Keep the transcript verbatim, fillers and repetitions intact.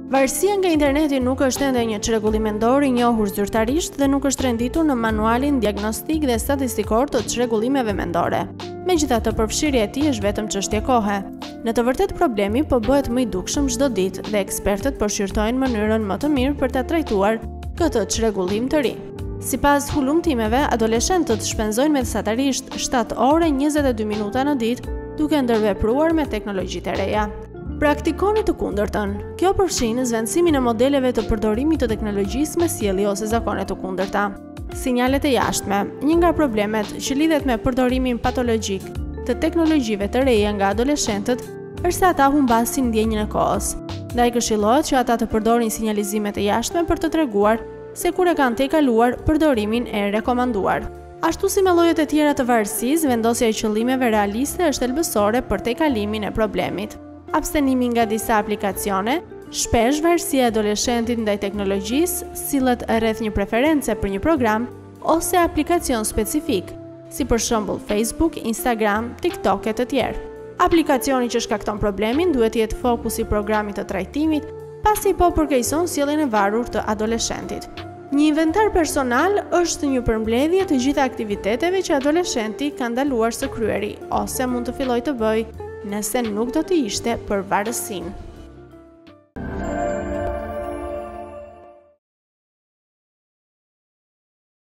Varësia nga interneti nuk është ende një çrregullim mendor i njohur zyrtarisht dhe nuk është renditur në manualin diagnostik dhe statistikor të çrregullimeve mendore. Megjithatë, përfshirja e tij është vetëm çështje kohe. Në të vërtetë problemi po bëhet më i dukshëm çdo ditë dhe ekspertët po shqyrtojnë mënyrën më të mirë për ta trajtuar këtë çrregullim të ri. Sipas hulumtimeve, adoleshentët shpenzojnë mesatarisht shtatë orë e njëzet e dy minuta në ditë duke ndërvepruar me teknologjitë e reja. Praktikoni të kundërtën. Kjo përfshin zvendësimin e modeleve të përdorimit të teknologjisë me sjellje ose zakone të kundërta. Sinjalet e jashtme. Një nga problemet që lidhet me përdorimin patologjik të teknologjive të reja nga adoleshentët është se ata humbasin ndjenjën e kohës. Ndaj këshillohet që ata të përdorin sinjalizimet e jashtme për të treguar se kur e kanë tejkaluar përdorimin e rekomanduar. Ashtu si me llojet e tjera të varësisë, vendosja e qëllimeve realiste është thelbësore për tejkalimin e problemit. Abstenimi nga disa aplikacione, shpesh varësia e adoleshentit ndaj teknologjisë sillet rreth një preference për një program ose aplikacion specifik, si për shembull Facebook, Instagram, TikTok e të tjerë. Aplikacioni që shkakton problemin duhet të jetë fokusi i programit të trajtimit, pasi po përkeqëson sjelljen e varur të adoleshentit. Një inventar personal është një përmbledhje të gjitha aktiviteteve që adoleshenti ka ndaluar së kryeri ose mund të fillojë të bëjë nëse nuk do të ishte për varësinë.